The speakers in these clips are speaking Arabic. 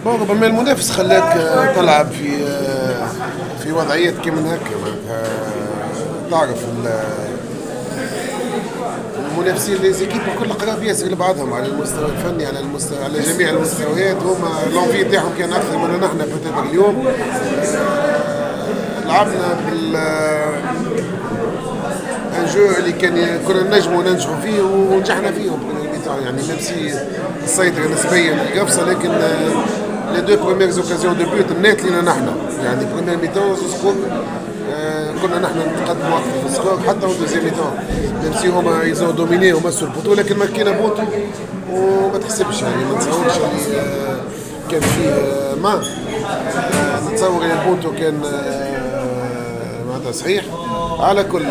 بون ربما المنافس خلاك تلعب في وضعيات كيما هكا معناتها تعرف المنافسين لي زيكيب الكل قراب ياسر لبعضهم على المستوى الفني على المستوى على جميع المستويات هما لونفي تاعهم كان اكثر من نحن بتاتر اليوم لعبنا بال ان جو اللي كنا نجموا ننجحوا فيه ونجحنا فيهم يعني ميم سي السيطره نسبيا القفصه لكن لي دو بروميير اوكازيون دو بوت منات لينا نحن يعني بروميير ميتون سكور كنا نحن نتقدموا اكثر في السكور حتى في ميتون ميم سي هما يزو دوميني هما سو البوتو لكن ما كاين بوتو وما تحسبش يعني ما نتصورش اللي كان فيه ما نتصور ان البوتو كان معناتها صحيح على كل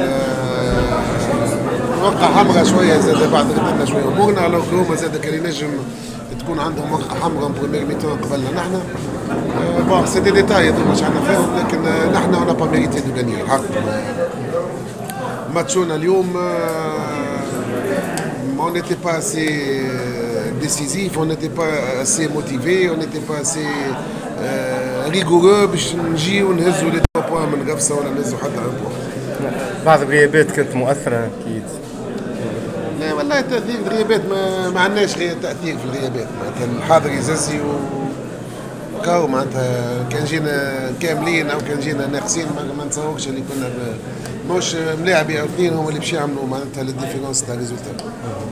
ورقة حمراء شوية زاد بعد غدنا شوية أمورنا لو هما زاد كان ينجم تكون عندهم ورقة حمراء بروميير ميتون قبلنا نحن بون سي دي ديتاي مش عندنا فيهم لكن نحن اون با ميريتي دو غاني الحق ماتشونا اليوم on n'était pas assez décisif, on n'était pas assez motivé, on n'était pas assez rigoureux باش نجيو نهزوا لي 3 بوان من قفصة ولا نهزوا حتى 1 بوان. بعض الغيابات كانت مؤثرة أكيد. لا والله تأثير الغيابات ما عندناش غير تأثير في الغيابات معناتها الحاضر يززي وكاو معناتها كان جينا كاملين أو كان جينا ناقصين ما نتصورش اللي كنا مش ملاعبي أو اثنين هما اللي باش يعملوا معناتها الديفيرونس تاع الريزولتا.